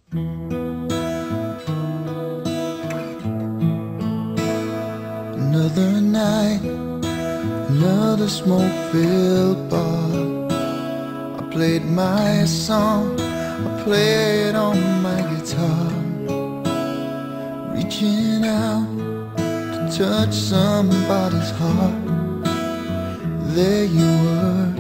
Another night, another smoke-filled bar. I played my song, I played on my guitar, reaching out to touch somebody's heart. There you were.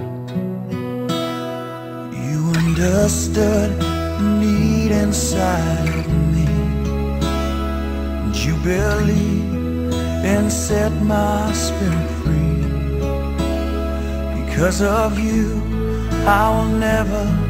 You understood the need inside of me, and you believed and set my spirit free. Because of you, I will never